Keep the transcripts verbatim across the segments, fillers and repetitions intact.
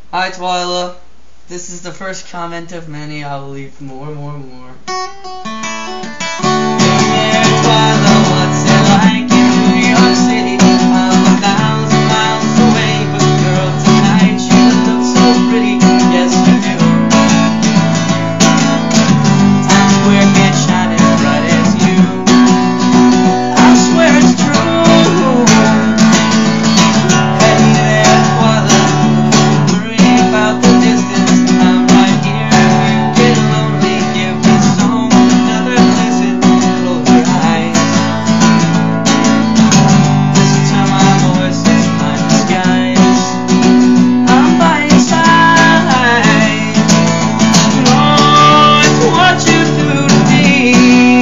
Hi, Twyla. This is the first comment of many. I will leave more, more, more. Hey there, Twyla, what's it like in New York City? I'm a thousand miles away, but girl, tonight you look so pretty. Yes, you do. Times Square can't shine as bright as you. I swear it's true. Hey there, Twyla. Worry about the distance. I'm right here. If you get lonely, give this song another listen. Close your eyes. Listen to my voice. It's my disguise. I'm by your side. Oh, it's what you do to me.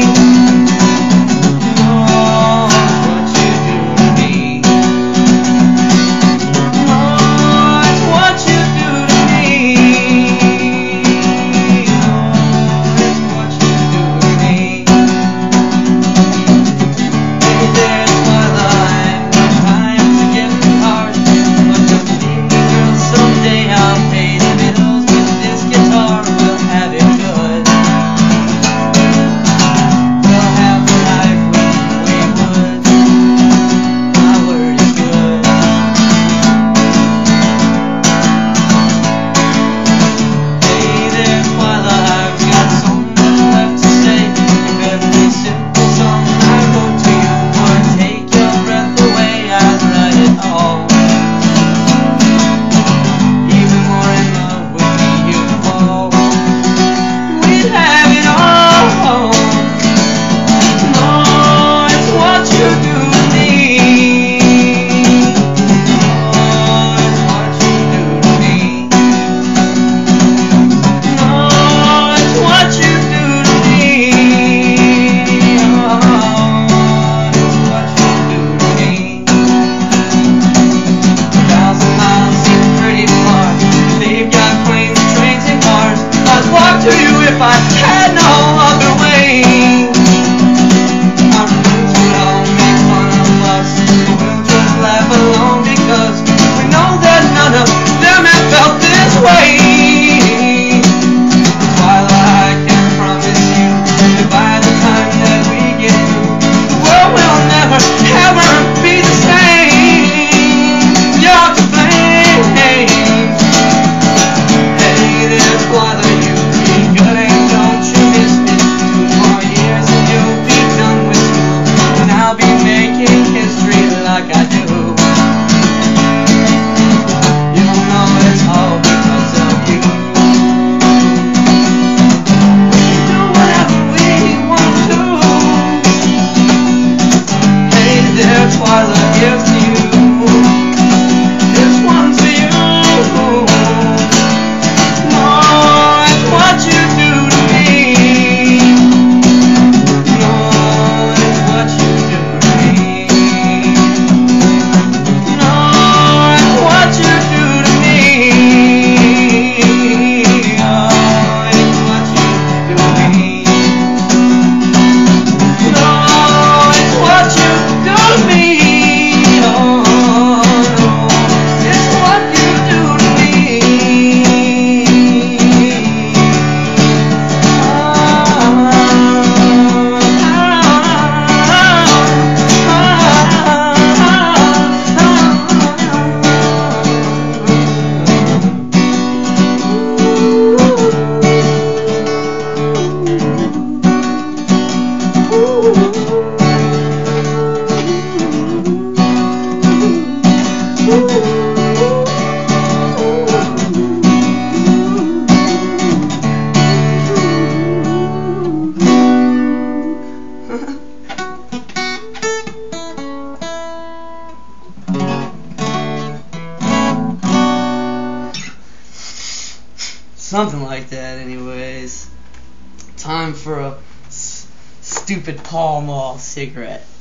Oh, it's what you do to me. Oh, it's what you do to me. Oh, it's what you do to me. Hey there, Twyla, I know times are getting hard, but just leave me, girl, someday I'll pay the bills with this guitar. We'll have it good. We'll have the life we we would. My word is good. Hey there, Twyla, I've got so much left to say. If every simple song I wrote to you would take your breath away, I'd write it all. Even more in love with me, you fall. We'd have it all. No, it's what you do to me. Oh, it's what you do to me. No, it's what you do to me. Oh, it's what you do to me. A thousand miles seem pretty far. They've got planes, trains, and cars. I'd walk to you if I had no other way. Our friends would all make fun of us, but we'll just laugh along because we know that none of them have felt this way. Twyla, I can promise you that by the time that we get through, the world will never, ever be the same. You're to blame. Hey there, Twyla, you be good and don't you miss me. Two more years and you'll be done with school, and I'll be making history like I do. You'll know it's all because of you. We can do whatever we want to. Hey there, Twyla, here's to you. This one's for you. No, it's what you do to me. No, it's what you do to me. No, it's what you do to me. Oh, it's what you do to me. No, it's what you do to me. Oh, no, it's what you do to me. Something like that, anyways. Time for a s- stupid Pall Mall cigarette.